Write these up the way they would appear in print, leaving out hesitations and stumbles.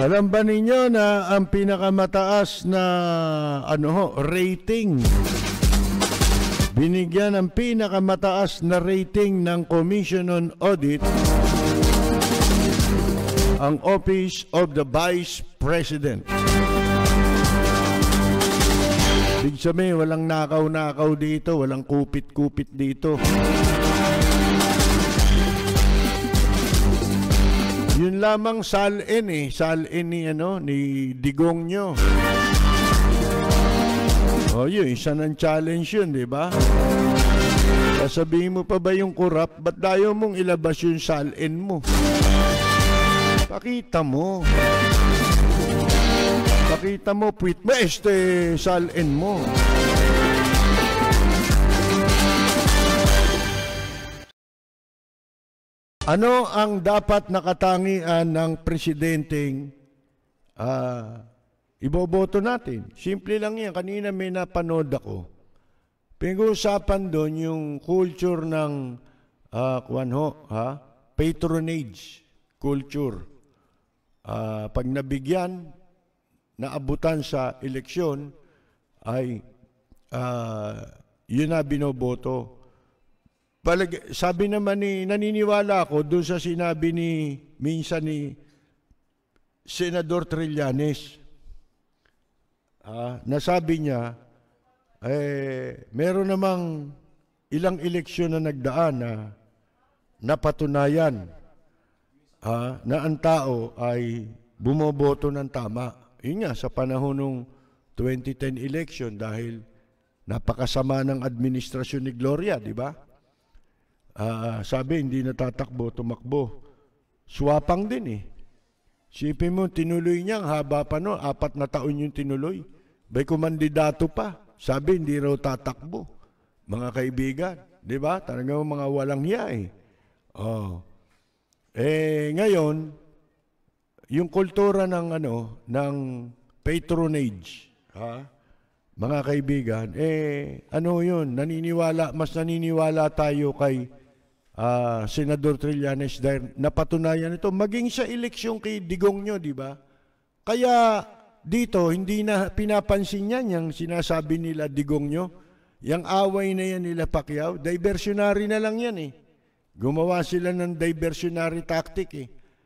Alam ba ninyo na ang pinakamataas na rating, binigyan ng pinakamataas na rating ng Commission on Audit ang Office of the Vice President. Ibig sabihin, walang nakaw-nakaw dito, walang kupit-kupit dito. Yun lamang salin ni Digong nyo. O yun, isa ng challenge yun, di ba? Sasabihin mo pa ba yung kurap? Ba't dayo mong ilabas yung salin mo? Pakita mo. Pakita mo, puwit mo, salin mo. Ano ang dapat nakatangian ng presidenteng iboboto natin? Simple lang yan. Kanina may napanood ako. Pinag-uusapan doon yung culture ng patronage culture. Pag nabigyan, naabutan sa eleksyon, ay yun na binoboto. Sabi naman naniniwala ako doon sa sinabi minsan ni Senador Trillanes. Nasabi niya, meron namang ilang eleksyon na nagdaan na napatunayan na ang tao ay bumoboto ng tama. Yun nga, sa panahon ng 2010 election dahil napakasama ng administrasyon ni Gloria, di ba? Sabi, hindi natatakbo, tumakbo. Swapang din Sipin mo, tinuloy niya, haba pa 4 na taon yung tinuloy. Bay kumandidato pa. Sabi, hindi raw tatakbo. Mga kaibigan, di ba? Talagang mga walang hiya ngayon, yung kultura ng patronage, mga kaibigan, yun, mas naniniwala tayo kay Senador Trillanes dahil napatunayan ito. Maging sa eleksyon kay Digong nyo, di ba? Kaya dito, hindi na pinapansin yan yung sinasabi nila Digong nyo. Yung away na yan nila Pacquiao, diversionary na lang yan Gumawa sila ng diversionary tactic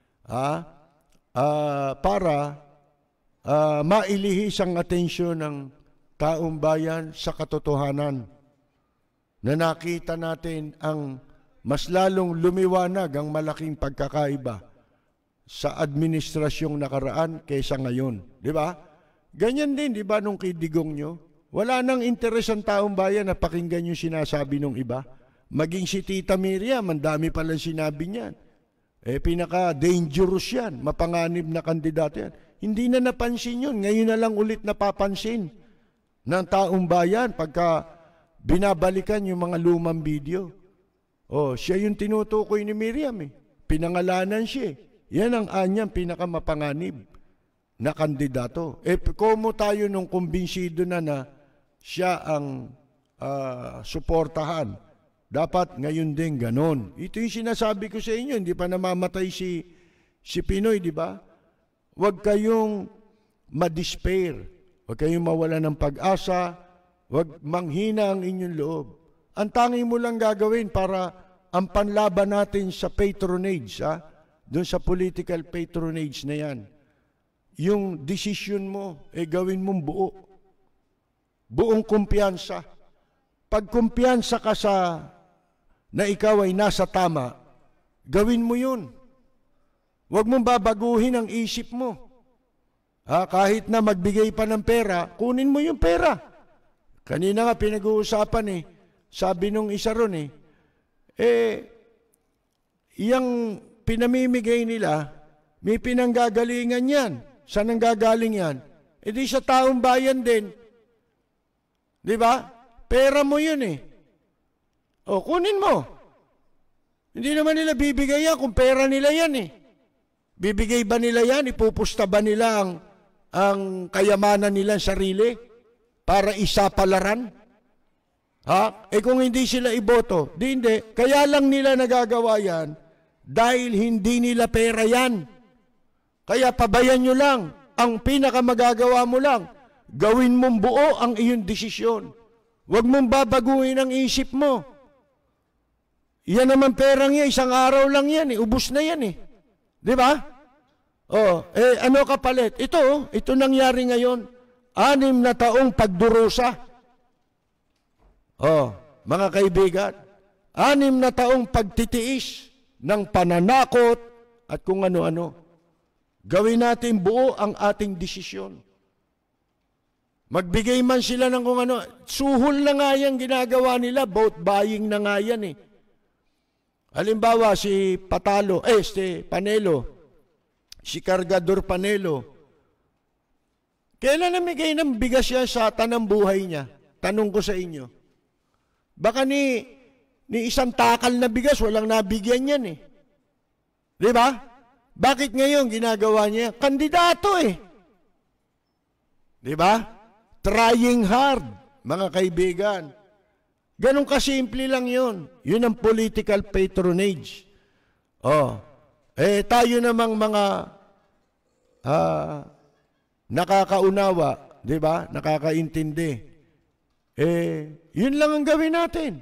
para mailihis ang atensyon ng taong bayan sa katotohanan na nakita natin ang mas lalong lumiwanag ang malaking pagkakaiba sa administrasyong nakaraan kaysa ngayon. Di ba? Ganyan din, di ba, nung kay Digong nyo? Wala nang interes ang taong bayan na pakinggan yung sinasabi ng iba. Maging si Tita Miriam, ang dami palang sinabi niyan. Pinaka-dangerous yan, mapanganib na kandidato yan. Hindi na napansin yun. Ngayon na lang ulit napapansin ng taong bayan pagka binabalikan yung mga lumang video. Siya yung tinutukoy ni Miriam Pinangalanan siya Yan ang anyang pinakamapanganib na kandidato. Komo tayo nung kumbinsido na siya ang suportahan. Dapat ngayon din ganon. Ito yung sinasabi ko sa inyo, hindi pa namamatay si Pinoy, di ba? Huwag kayong madispair. Huwag kayong mawala ng pag-asa. Huwag manghina ang inyong loob. Ang tangi mo lang gagawin para ang panlaban natin sa patronage, doon sa political patronage na yan, yung decision mo, gawin mong buo. Buong kumpiyansa. Pag kumpiyansa ka na ikaw ay nasa tama, gawin mo yun. Huwag mong babaguhin ang isip mo. Kahit na magbigay pa ng pera, kunin mo yung pera. Kanina nga pinag-uusapan sabi nung isa ron yung pinamimigay nila, may pinanggagalingan yan. Saan ang gagaling yan? Di sa taong bayan din. Di ba? Pera mo yun kunin mo. Hindi naman nila bibigay yan kung pera nila yan Bibigay ba nila yan? Ipupusta ba nila ang kayamanan nila sarili para isapalaran? Kung hindi sila iboto, hindi. Kaya lang nila nagagawa yan dahil hindi nila pera yan. Kaya pabayan nyo lang. Ang pinakamagagawa mo lang, gawin mong buo ang iyong desisyon. Huwag mong babaguhin ang isip mo. Yan naman perang yan, isang araw lang yan, ubus na yan . Di ba? Ano kapalit? Ito nangyari ngayon. 6 na taong pagdurusa. Mga kaibigan, 6 na taong pagtitiis ng pananakot at kung ano-ano. Gawin natin buo ang ating desisyon. Magbigay man sila ng kung ano. Suhol na nga yan ginagawa nila. Vote buying na nga yan . Halimbawa, si Panelo, si Cargador Panelo, kailan namigay ng bigas yan sa tanang buhay niya? Tanong ko sa inyo. Baka ni isang takal na bigas, walang nabigyan yan . Di ba? Bakit ngayon ginagawa niya? Kandidato . Di ba? Trying hard, mga kaibigan. Ganun kasimple lang yun. Yun ang political patronage. Tayo namang mga nakakaunawa, di ba? Nakakaintindi. Yun lang ang gawin natin.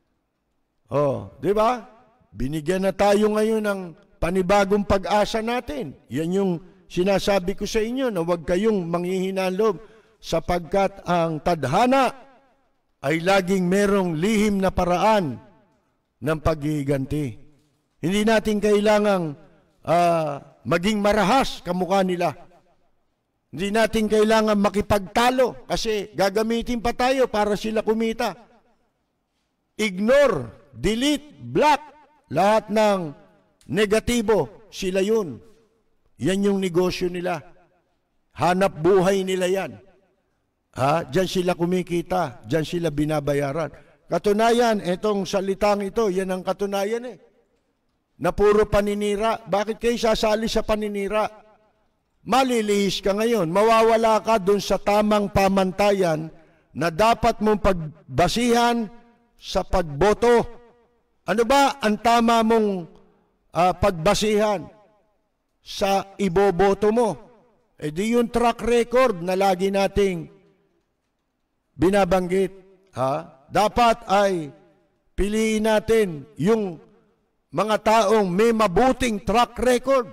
Di ba? Binigyan na tayo ngayon ng panibagong pag-asa natin. Yan yung sinasabi ko sa inyo na huwag kayong manghihinalog sapagkat ang tadhana ay laging merong lihim na paraan ng paghihiganti. Hindi natin kailangang maging marahas kamukha nila. Hindi natin kailangan makipagtalo kasi gagamitin pa tayo para sila kumita. Ignore, delete, block, lahat ng negatibo, sila yun. Yan yung negosyo nila. Hanap buhay nila yan. Diyan sila kumikita, diyan sila binabayaran. Katunayan, itong salitang ito, yan ang katunayan na puro paninira. Bakit kayo sasali sa paninira? Malilihis ka ngayon, mawawala ka dun sa tamang pamantayan na dapat mong pagbasihan sa pagboto. Ano ba ang tama mong pagbasihan sa iboboto mo? Di yung track record na lagi nating binabanggit. Dapat ay piliin natin yung mga taong may mabuting track record.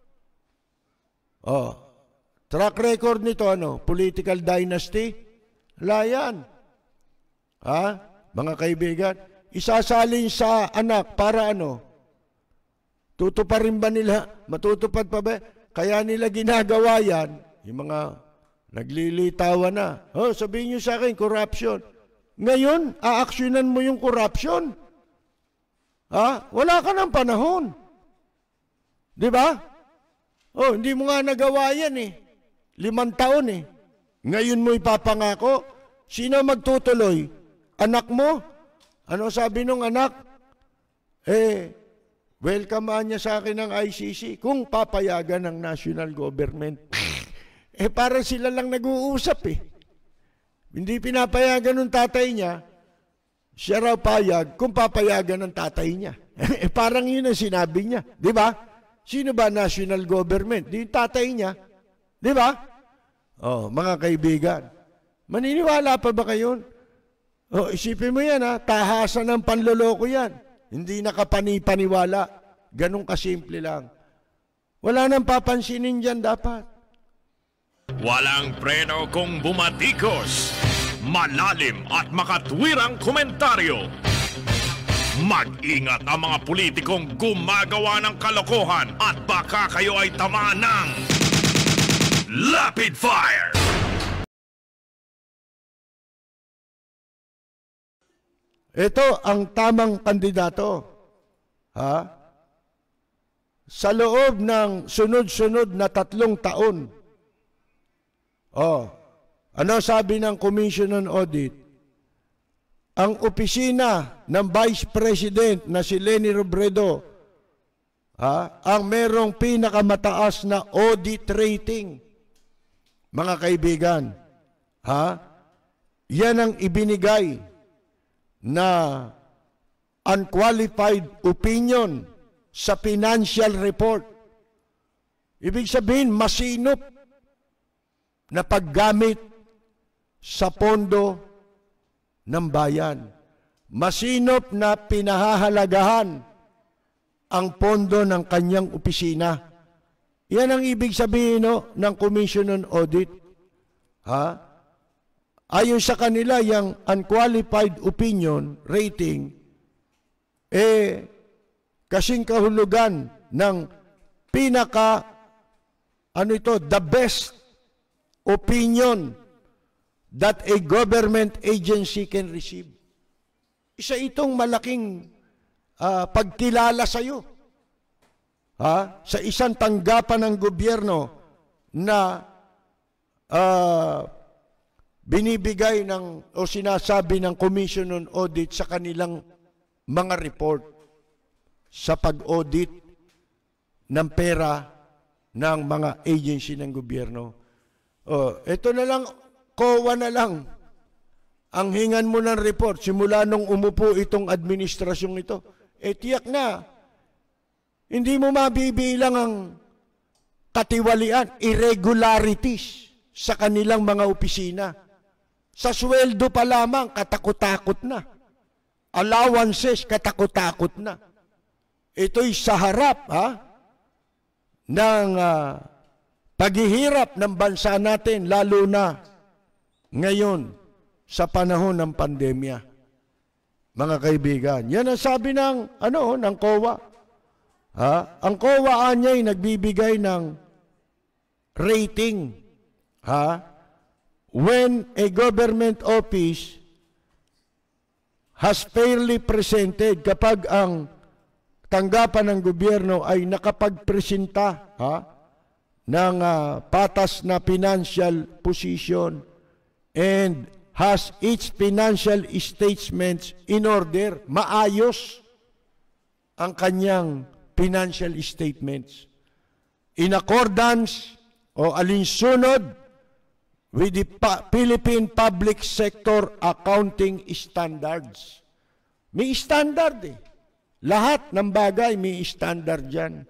Track record nito, political dynasty? Layan. Mga kaibigan, isasalin sa anak para tutuparin ba nila? Matutupad pa ba? Kaya nila ginagawa yan, yung mga naglilitawan na. Sabihin nyo sa akin, corruption. Ngayon, aaksyonan mo yung corruption. Wala ka ng panahon. Di ba? Hindi mo nga nagawa yan 5 taon Ngayon mo ipapangako. Sino magtutuloy? Anak mo? Ano sabi nung anak? Welcome niya sa akin ng ICC kung papayagan ng national government. Para sila lang nag-uusap Hindi pinapayagan ng tatay niya, siya raw payag kung papayagan ng tatay niya. Parang yun ang sinabi niya. Di ba? Sino ba national government? Di yung tatay niya. Di ba? Mga kaibigan, maniniwala pa ba kayo? Isipin mo yan tahasan ng panloloko yan. Hindi nakapani-paniwala. Ganun kasimple lang. Wala nang papansinin dyan dapat. Walang preno kung bumatikos. Malalim at makatwirang komentaryo. Mag-ingat ang mga politikong gumagawa ng kalokohan at baka kayo ay tamaan ng Lapid Fire! Ito ang tamang kandidato. Sa loob ng sunod-sunod na 3 taon. Ano sabi ng Commission on Audit? Ang opisina ng Vice President na si Leni Robredo ang merong pinakamataas na audit rating. Mga kaibigan, yan ang ibinigay na unqualified opinion sa financial report. Ibig sabihin, masinop na paggamit sa pondo ng bayan. Masinop na pinahahalagahan ang pondo ng kanyang opisina. Yan ang ibig sabihin ng Commission on Audit. Ayon sa kanila, yung unqualified opinion rating, kasing kahulugan ng the best opinion that a government agency can receive. Isa itong malaking pagkilala sa iyo. Sa isang tanggapan ng gobyerno na binibigay o sinasabi ng Commission on Audit sa kanilang mga report sa pag-audit ng pera ng mga agency ng gobyerno. Ito na lang, COA na lang ang hingan mo ng report simula nung umupo itong administrasyong ito. Tiyak na, hindi mo mabibilang ang katiwalian, irregularities sa kanilang mga opisina. Sa sweldo pa lamang, katakot-takot na. Allowances, katakot-takot na. Ito'y sa harap ng paghihirap ng bansa natin, lalo na ngayon sa panahon ng pandemya. Mga kaibigan, yan ang sabi ng COA. Ang COA niya ay nagbibigay ng rating. When a government office has fairly presented, kapag ang tanggapan ng gobyerno ay nakapagpresenta ng patas na financial position and has its financial statements in order, maayos ang kanyang financial statements in accordance o alinsunod with the Philippine Public Sector Accounting Standards. May standard Lahat ng bagay may standard dyan.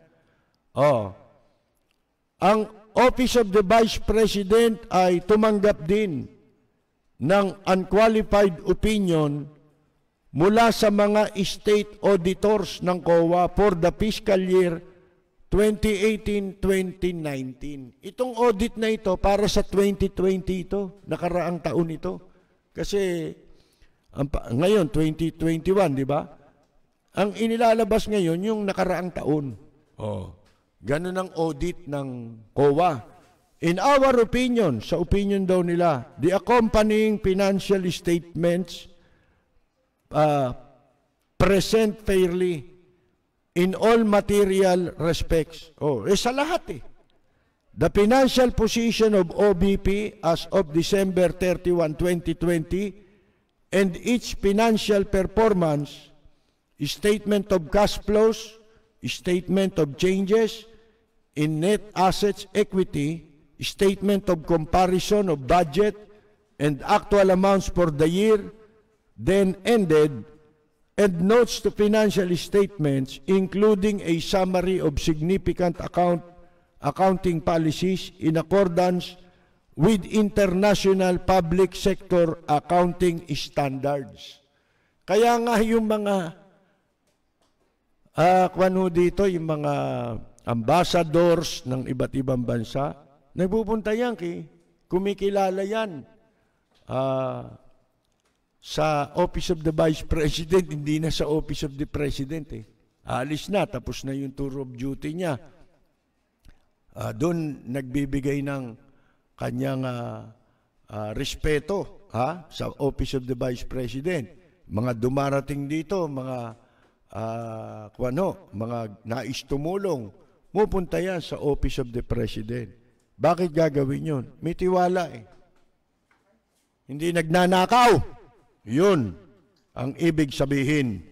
Ang Office of the Vice President ay tumanggap din ng unqualified opinion mula sa mga state auditors ng COA for the fiscal year 2018-2019. Itong audit na ito para sa 2020 ito, nakaraang taon ito. Kasi ngayon 2021, di ba? Ang inilalabas ngayon yung nakaraang taon. Ganun ang audit ng COA. In our opinion, sa opinion daw nila, the accompanying financial statements present fairly in all material respects. Sa lahat The financial position of OBP as of December 31, 2020 and its financial performance, statement of cash flows, statement of changes in net assets equity, statement of comparison of budget and actual amounts for the year then ended, and notes to financial statements including a summary of significant accounting policies in accordance with international public sector accounting standards. Kaya nga yung mga dito, yung mga ambassadors ng iba't ibang bansa, nagpupunta yan kumikilala yan sa Office of the Vice President, hindi na sa Office of the President. Alis na, tapos na yung tour of duty niya. Doon nagbibigay ng kanyang respeto sa Office of the Vice President. Mga dumarating dito, mga nais tumulong, pupunta yan sa Office of the President. Bakit gagawin yun? May tiwala Hindi nagnanakaw. Yun ang ibig sabihin.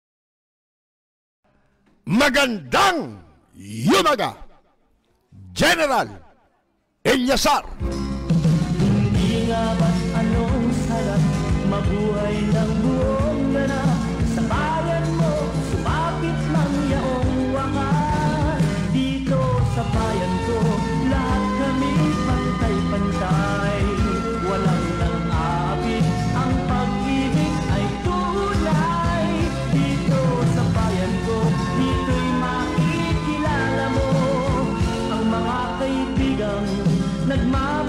Magandang yumaga, General Ilyasar. Hindi nga ba't anong sarap mabuhay ng buong ganap sa bayan mo, sumapit ng yaong wakas dito sa bayan ko. nagmamahal